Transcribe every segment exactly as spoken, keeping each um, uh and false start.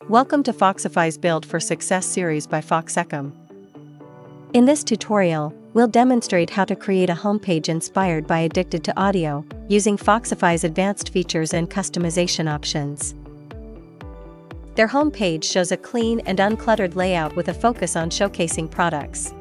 Welcome to Foxify's Build for Success series by FoxEcom. In this tutorial, we'll demonstrate how to create a homepage inspired by Addicted to Audio, using Foxify's advanced features and customization options. Their homepage shows a clean and uncluttered layout with a focus on showcasing products.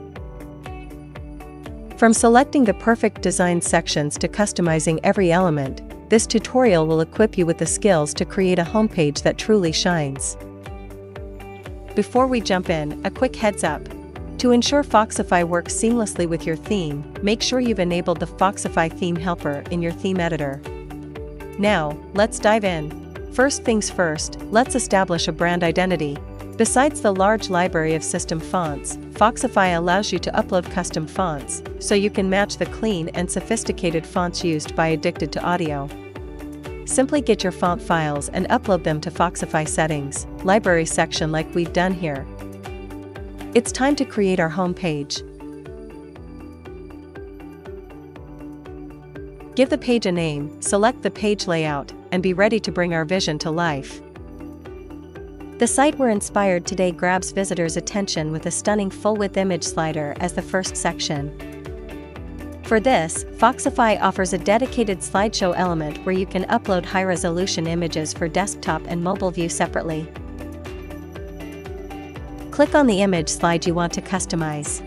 From selecting the perfect design sections to customizing every element, this tutorial will equip you with the skills to create a homepage that truly shines. Before we jump in, a quick heads up. To ensure Foxify works seamlessly with your theme, make sure you've enabled the Foxify theme helper in your theme editor. Now, let's dive in. First things first, let's establish a brand identity. Besides the large library of system fonts, Foxify allows you to upload custom fonts, so you can match the clean and sophisticated fonts used by Addicted to Audio. Simply get your font files and upload them to Foxify Settings, Library section like we've done here. It's time to create our home page. Give the page a name, select the page layout, and be ready to bring our vision to life. The site we're inspired today grabs visitors' attention with a stunning full-width image slider as the first section. For this, Foxify offers a dedicated slideshow element where you can upload high-resolution images for desktop and mobile view separately. Click on the image slide you want to customize.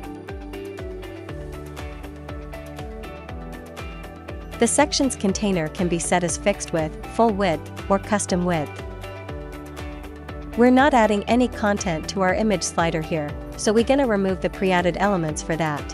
The section's container can be set as fixed width, full width, or custom width. We're not adding any content to our image slider here, so we're gonna remove the pre-added elements for that.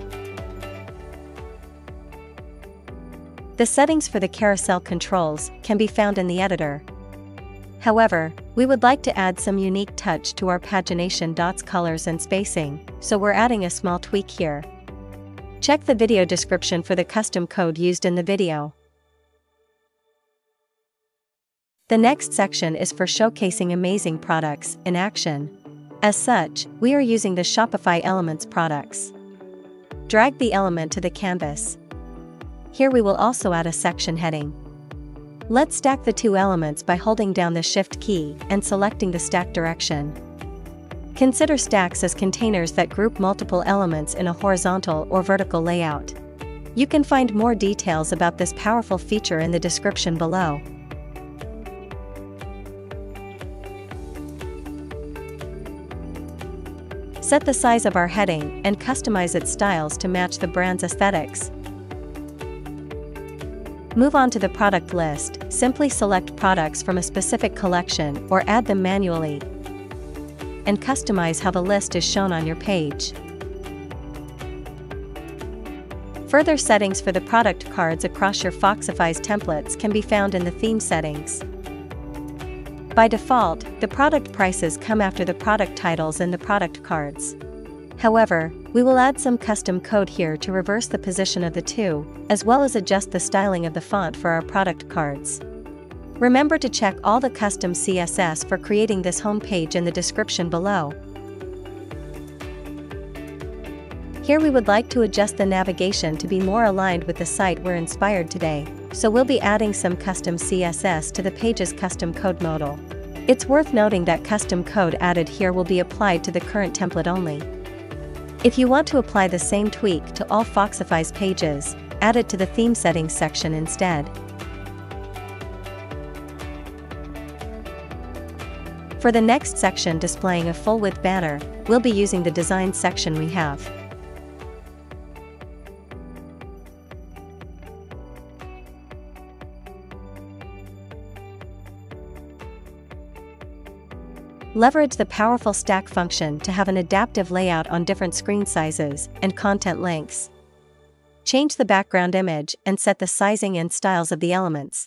The settings for the carousel controls can be found in the editor. However, we would like to add some unique touch to our pagination dots, colors and spacing, so we're adding a small tweak here. Check the video description for the custom code used in the video. The next section is for showcasing amazing products in action. As such, we are using the Shopify Elements products. Drag the element to the canvas. Here we will also add a section heading. Let's stack the two elements by holding down the Shift key and selecting the stack direction. Consider stacks as containers that group multiple elements in a horizontal or vertical layout. You can find more details about this powerful feature in the description below. Set the size of our heading and customize its styles to match the brand's aesthetics. Move on to the product list. Simply select products from a specific collection or add them manually, and customize how the list is shown on your page. Further settings for the product cards across your Foxify's templates can be found in the theme settings. By default, the product prices come after the product titles and the product cards. However, we will add some custom code here to reverse the position of the two, as well as adjust the styling of the font for our product cards. Remember to check all the custom C S S for creating this home page in the description below. Here we would like to adjust the navigation to be more aligned with the site we're inspired today, so we'll be adding some custom C S S to the page's custom code modal. It's worth noting that custom code added here will be applied to the current template only. If you want to apply the same tweak to all Foxify's pages, add it to the theme settings section instead. For the next section displaying a full-width banner, we'll be using the design section we have. Leverage the powerful stack function to have an adaptive layout on different screen sizes and content lengths. Change the background image and set the sizing and styles of the elements.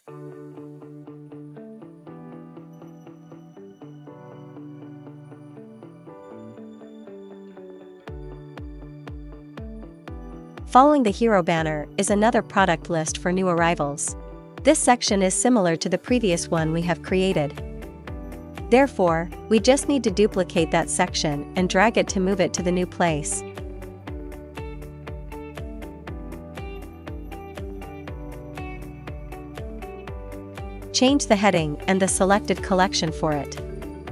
Following the hero banner is another product list for new arrivals. This section is similar to the previous one we have created. Therefore, we just need to duplicate that section and drag it to move it to the new place. Change the heading and the selected collection for it.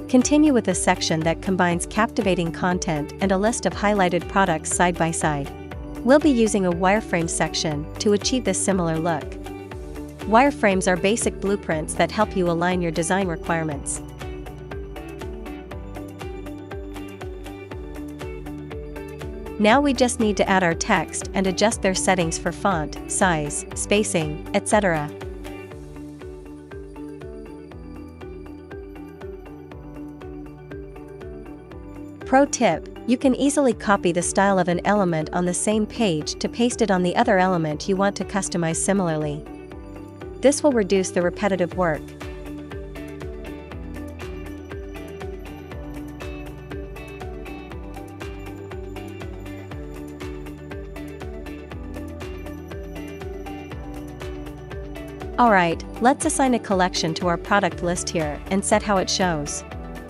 Continue with a section that combines captivating content and a list of highlighted products side by side. We'll be using a wireframe section to achieve this similar look. Wireframes are basic blueprints that help you align your design requirements. Now we just need to add our text and adjust their settings for font, size, spacing, et cetera. Pro tip: you can easily copy the style of an element on the same page to paste it on the other element you want to customize similarly. This will reduce the repetitive work. Alright, let's assign a collection to our product list here and set how it shows.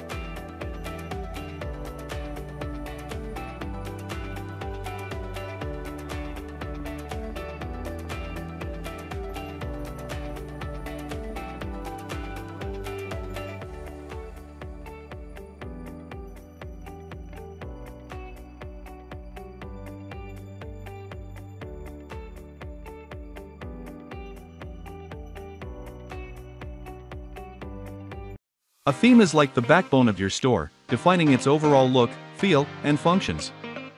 A theme is like the backbone of your store, defining its overall look, feel, and functions.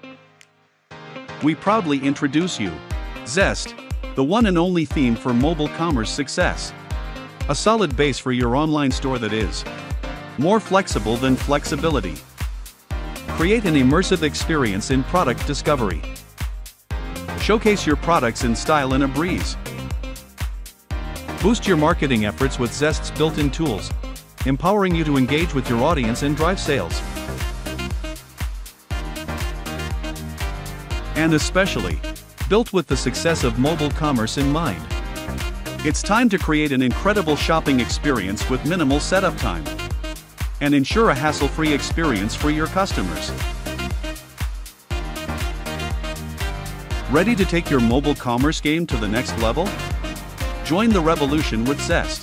We proudly introduce you Zest, the one and only theme for mobile commerce success. A solid base for your online store that is more flexible than flexibility. Create an immersive experience in product discovery. Showcase your products in style in a breeze. Boost your marketing efforts with Zest's built-in tools, empowering you to engage with your audience and drive sales. And especially, built with the success of mobile commerce in mind. It's time to create an incredible shopping experience with minimal setup time. And ensure a hassle-free experience for your customers. Ready to take your mobile commerce game to the next level? Join the revolution with Zest.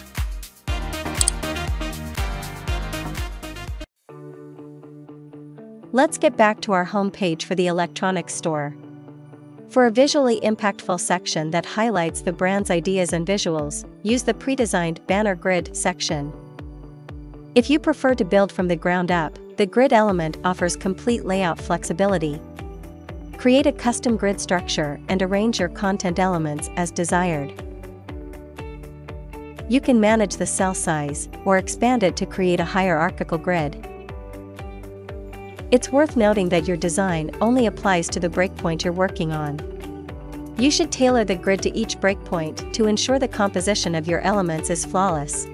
Let's get back to our home page for the electronics store. For a visually impactful section that highlights the brand's ideas and visuals, use the pre-designed banner grid section. If you prefer to build from the ground up, the grid element offers complete layout flexibility. Create a custom grid structure and arrange your content elements as desired. You can manage the cell size or expand it to create a hierarchical grid. It's worth noting that your design only applies to the breakpoint you're working on. You should tailor the grid to each breakpoint to ensure the composition of your elements is flawless.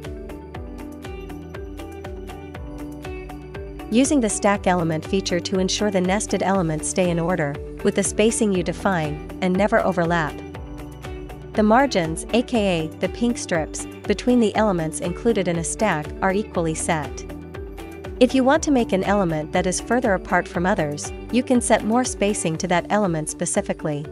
Using the stack element feature to ensure the nested elements stay in order, with the spacing you define, and never overlap. The margins, aka the pink strips, between the elements included in a stack are equally set. If you want to make an element that is further apart from others, you can set more spacing to that element specifically.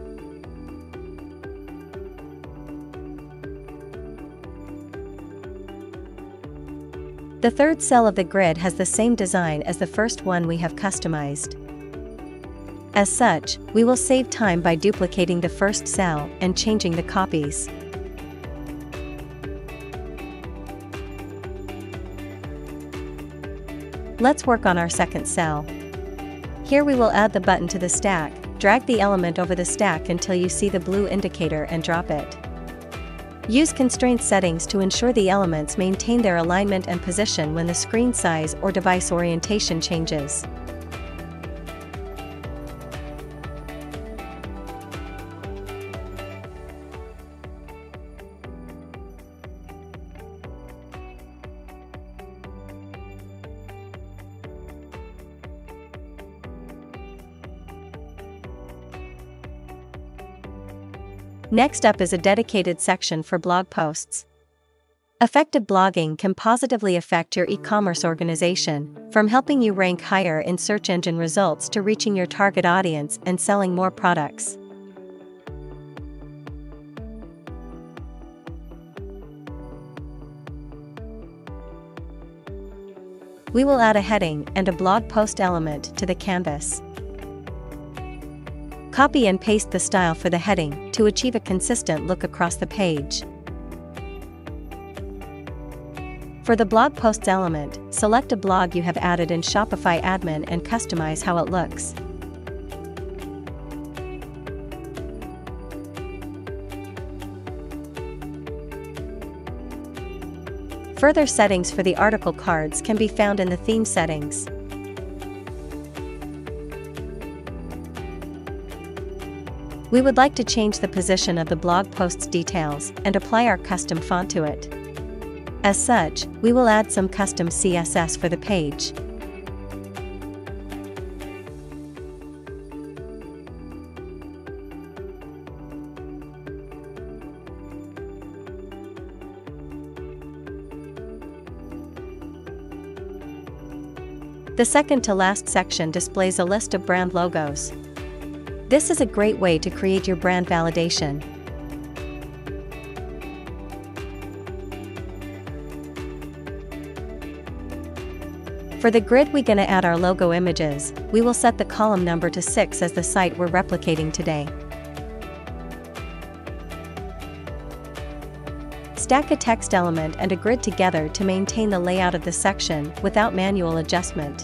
The third cell of the grid has the same design as the first one we have customized. As such, we will save time by duplicating the first cell and changing the copies. Let's work on our second cell. Here we will add the button to the stack, drag the element over the stack until you see the blue indicator and drop it. Use constraint settings to ensure the elements maintain their alignment and position when the screen size or device orientation changes. Next up is a dedicated section for blog posts. Effective blogging can positively affect your e-commerce organization, from helping you rank higher in search engine results to reaching your target audience and selling more products. we will add a heading and a blog post element to the canvas. Copy and paste the style for the heading to achieve a consistent look across the page. For the blog posts element, select a blog you have added in Shopify admin and customize how it looks. Further settings for the article cards can be found in the theme settings. We would like to change the position of the blog post's details and apply our custom font to it. As such, we will add some custom C S S for the page. The second to last section displays a list of brand logos. This is a great way to create your brand validation. For the grid we're gonna add our logo images, we will set the column number to six as the site we're replicating today. Stack a text element and a grid together to maintain the layout of the section without manual adjustment.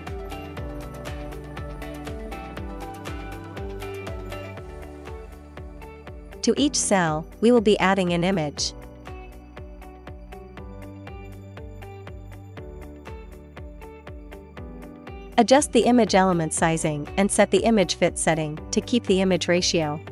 To each cell, we will be adding an image. Adjust the image element sizing and set the image fit setting to keep the image ratio.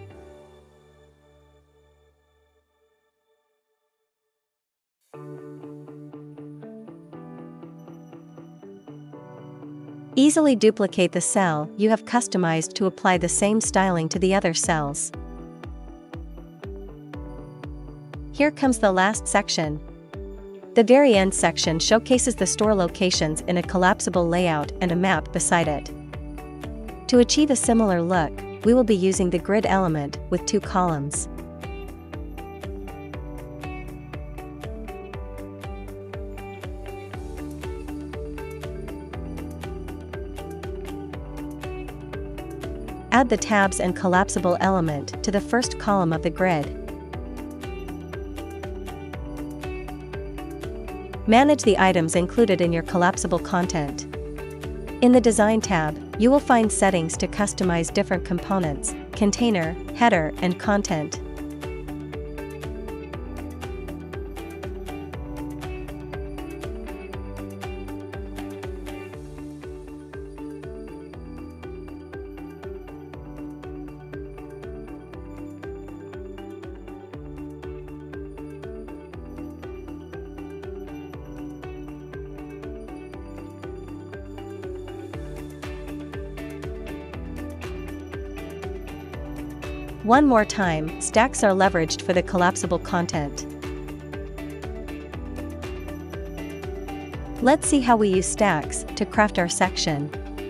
Easily duplicate the cell you have customized to apply the same styling to the other cells. Here comes the last section. The very end section showcases the store locations in a collapsible layout and a map beside it. To achieve a similar look, we will be using the grid element with two columns. Add the tabs and collapsible element to the first column of the grid. Manage the items included in your collapsible content. In the Design tab, you will find settings to customize different components, container, header, and content. One more time, stacks are leveraged for the collapsible content. Let's see how we use stacks to craft our section.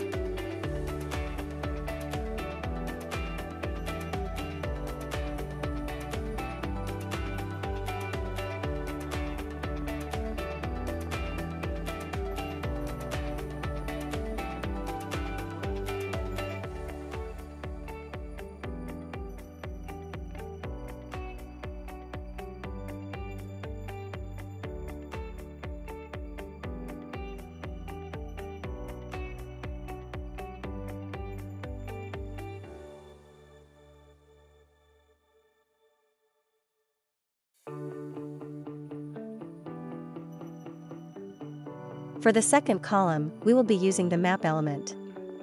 For the second column, we will be using the map element.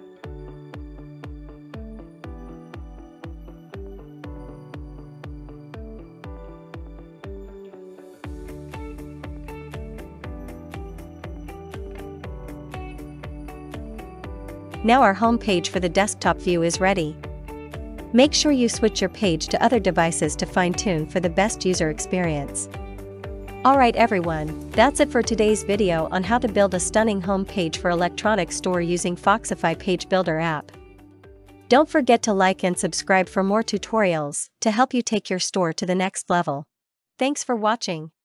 Now our home page for the desktop view is ready. Make sure you switch your page to other devices to fine-tune for the best user experience. Alright everyone, that's it for today's video on how to build a stunning home page for electronics store using Foxify Page Builder app. Don't forget to like and subscribe for more tutorials to help you take your store to the next level. Thanks for watching.